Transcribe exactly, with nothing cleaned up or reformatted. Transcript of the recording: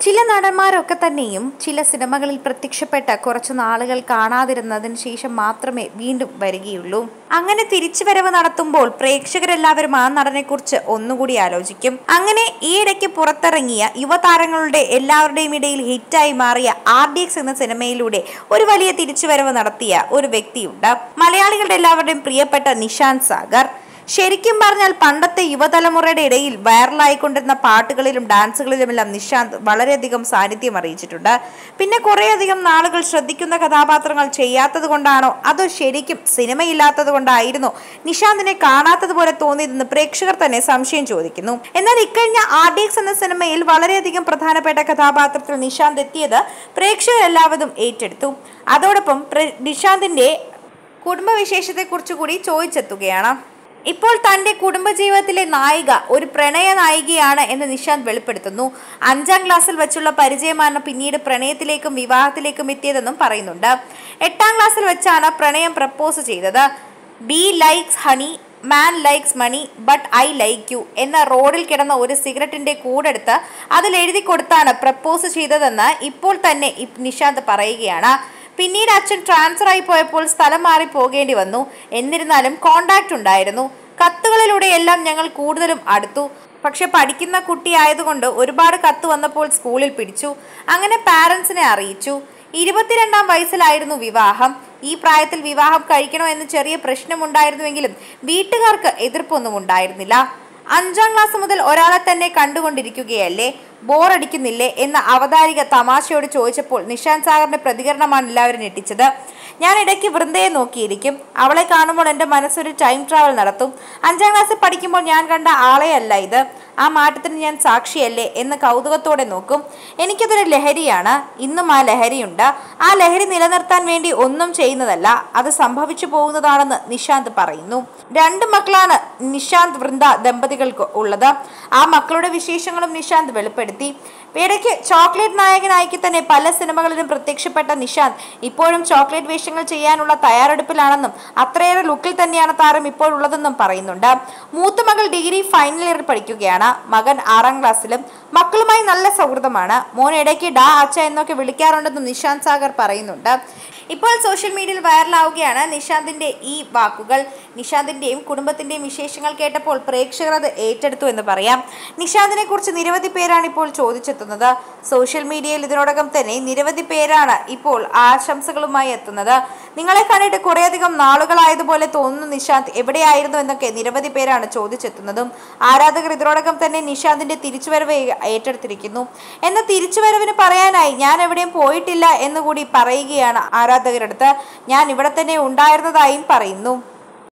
ചില നടന്മാരൊക്കെ തന്നെയും ചില സിനിമകളിൽ പ്രത്യക്ഷപ്പെട്ട കുറച്ചു നാളുകൾ കാണാതിരുന്നതിന് ശേഷം മാത്രമേ വീണ്ടും വരികയുള്ളൂ. അങ്ങനെ തിരിച്ചുവരവ് നടത്തുമ്പോൾ പ്രേക്ഷകരെല്ലാവരും ആ നടനെക്കുറിച്ച് ഒന്നുകൂടി ആലോചിക്കും. അങ്ങനെ ഈയിടയ്ക്ക് പുറത്തിറങ്ങിയ യുവതാരങ്ങളുടെ എല്ലാവരുടെയും ഇടയിൽ ഹിറ്റായി മാറിയ ആർ ഡി എക്സ് എന്ന സിനിമയിലൂടെ ഒരു വലിയ തിരിച്ചുവരവ് നടത്തിയ ഒരു വ്യക്തിയുണ്ട്. മലയാളികളുടെ എല്ലാവരുടെയും പ്രിയപ്പെട്ട നിഷാന്ത് സാഗർ. ശരിക്കും പറഞ്ഞാൽ പണ്ടത്തെ യുവതലമുറയുടെ ഇടയിൽ വൈറലായിക്കൊണ്ടിരുന്ന പാട്ടുകളിലും ഡാൻസുകളിലുമെല്ലാം നിഷാന്ത് വളരെയധികം സാന്നിധ്യം അറിയിച്ചിട്ടുണ്ട്. പിന്നെ കുറേയധികം നാളുകൾ ശ്രദ്ധിക്കുന്ന കഥാപാത്രങ്ങൾ ചെയ്യാത്തത് കൊണ്ടാണോ അതോ ശരിക്കും സിനിമയില്ലാത്തത് കൊണ്ടായിരുന്നോ നിഷാന്തിനെ കാണാത്തതുപോലെ തോന്നിയതെന്ന് പ്രേക്ഷകർ തന്നെ സംശയം ചോദിക്കുന്നു. എന്നാൽ ഇക്കഴിഞ്ഞ ആർ ഡി എക്സ് എന്ന സിനിമയിൽ വളരെയധികം പ്രധാനപ്പെട്ട കഥാപാത്രത്തിൽ നിഷാന്ത് എത്തിയത് പ്രേക്ഷകരെല്ലാവരും ഏറ്റെടുത്തു. അതോടൊപ്പം നിഷാന്തിന്റെ കുടുംബവിശേഷത്തെക്കുറിച്ച് കൂടി ചോദിച്ചെത്തുകയാണ്. ഇപ്പോൾ തന്റെ കുടുംബജീവിതത്തിലെ നായിക ഒരു പ്രണയ നായികയാണ് എന്ന് നിഷാന്ത് വെളിപ്പെടുത്തുന്നു. അഞ്ചാം ക്ലാസ്സിൽ വെച്ചുള്ള പരിചയമാണ് പിന്നീട് പ്രണയത്തിലേക്കും വിവാഹത്തിലേക്കും എത്തിയതെന്നും പറയുന്നുണ്ട്. എട്ടാം ക്ലാസ്സിൽ വെച്ചാണ് പ്രണയം പ്രപ്പോസ് ചെയ്തത്. Bee likes honey, man likes money, but I like you എന്ന റോഡിൽ കിടന്ന ഒരു സിഗരറ്റിന്റെ കൂടെടുത്ത് അതിൽ എഴുതി കൊടുത്താണ് പ്രപ്പോസ് ചെയ്തതെന്ന് ഇപ്പോൾ തന്നെ നിഷാന്ത് പറയുകയാണ്. പിന്നീട് അച്ഛൻ ട്രാൻസ്ഫർ ആയി പോയപ്പോൾ സ്ഥലം മാറി പോകേണ്ടി വന്നു. എന്നിരുന്നാലും കോണ്ടാക്ട് ഉണ്ടായിരുന്നു. കത്തുകളിലൂടെ എല്ലാം ഞങ്ങൾ കൂടുതലും അടുത്തു. പക്ഷെ പഠിക്കുന്ന കുട്ടി ആയതുകൊണ്ട് ഒരുപാട് കത്ത് വന്നപ്പോൾ സ്കൂളിൽ പിടിച്ചു. അങ്ങനെ പാരൻസിനെ അറിയിച്ചു. ഇരുപത്തിരണ്ടാം വയസ്സിലായിരുന്നു വിവാഹം. ഈ പ്രായത്തിൽ വിവാഹം കഴിക്കണോ എന്ന് ചെറിയ പ്രശ്നമുണ്ടായിരുന്നുവെങ്കിലും വീട്ടുകാർക്ക് എതിർപ്പൊന്നും ഉണ്ടായിരുന്നില്ല. അഞ്ചാം ക്ലാസ് മുതൽ ഒരാളെ തന്നെ കണ്ടുകൊണ്ടിരിക്കുകയല്ലേ, ബോറടിക്കുന്നില്ലേ എന്ന അവതാരിക തമാശയോട് ചോദിച്ചപ്പോൾ നിഷാന്ത് സാഗറിന്റെ പ്രതികരണമാണ് എല്ലാവരും ഞെട്ടിച്ചത്. ഞാൻ ഇടയ്ക്ക് വൃന്ദയെ നോക്കിയിരിക്കും. അവളെ കാണുമ്പോൾ എൻ്റെ മനസ്സൊരു ടൈം ട്രാവൽ നടത്തും. അഞ്ചാം ക്ലാസ്സിൽ പഠിക്കുമ്പോൾ ഞാൻ കണ്ട ആളെയല്ല ഇത്. ആ മാറ്റത്തിന് ഞാൻ സാക്ഷിയല്ലേ എന്ന് കൗതുകത്തോടെ നോക്കും. എനിക്കതൊരു ലഹരിയാണ്. ഇന്നും ആ ലഹരിയുണ്ട്. ആ ലഹരി നിലനിർത്താൻ വേണ്ടി ഒന്നും ചെയ്യുന്നതല്ല, അത് സംഭവിച്ചു പോകുന്നതാണെന്ന് നിഷാന്ത് പറയുന്നു. രണ്ട് മക്കളാണ് നിഷാന്ത് വൃന്ദ ദമ്പതികൾക്ക് ഉള്ളത്. ആ മക്കളുടെ വിശേഷങ്ങളും നിഷാന്ത് വെളിപ്പെടുത്തി. ഇടയ്ക്ക് ചോക്ലേറ്റ് നായകനായിക്ക് തന്നെ പല സിനിമകളിലും പ്രത്യക്ഷപ്പെട്ട നിഷാന്ത് ഇപ്പോഴും ചോക്ലേറ്റ് വേഷങ്ങൾ ചെയ്യാനുള്ള തയ്യാറെടുപ്പിലാണെന്നും അത്രയേറെ ലുക്കിൽ തന്നെയാണ് താരം ഇപ്പോഴുള്ളതെന്നും പറയുന്നുണ്ട്. മൂത്ത മകൾ ഡിഗ്രി ഫൈനൽ ഇയർ പഠിക്കുകയാണ്. മകൻ ആറാം ക്ലാസ്സിലും. മക്കളുമായി നല്ല സൗഹൃദമാണ്. മോൻ ഇടയ്ക്ക് ഡാ അച്ഛ എന്നൊക്കെ വിളിക്കാറുണ്ടെന്നും നിഷാന്ത് സാഗർ പറയുന്നുണ്ട്. ഇപ്പോൾ സോഷ്യൽ മീഡിയയിൽ വൈറലാവുകയാണ് നിഷാന്തിന്റെ ഈ വാക്കുകൾ. നിഷാന്തിന്റെയും കുടുംബത്തിന്റെയും വിശേഷങ്ങൾ കേട്ടപ്പോൾ പ്രേക്ഷകർ അത് ഏറ്റെടുത്തു എന്ന് പറയാം. നിഷാന്തിനെ കുറിച്ച് നിരവധി പേരാണ് ഇപ്പോൾ ചോദിച്ചെത്തുന്നത്. സോഷ്യൽ മീഡിയയിൽ ഇതിനോടകം തന്നെ നിരവധി പേരാണ് ഇപ്പോൾ ആശംസകളുമായി എത്തുന്നത്. നിങ്ങളെ കണ്ടിട്ട് കുറേയധികം നാളുകളായതുപോലെ തോന്നുന്നു നിഷാന്ത്, എവിടെയായിരുന്നു എന്നൊക്കെ നിരവധി പേരാണ് ചോദിച്ചെത്തുന്നതും. ആരാധകർ ഇതിനോടകം തന്നെ നിഷാന്തിന്റെ തിരിച്ചുവരവ് ഏറ്റെടുത്തിരിക്കുന്നു. എന്ന തിരിച്ചുവരവിന് പറയാനായി ഞാൻ എവിടെയും പോയിട്ടില്ല എന്നുകൂടി പറയുകയാണ് ആരാധകരടുത്ത്. ഞാൻ ഇവിടെ തന്നെ ഉണ്ടായിരുന്നതായും പറയുന്നു.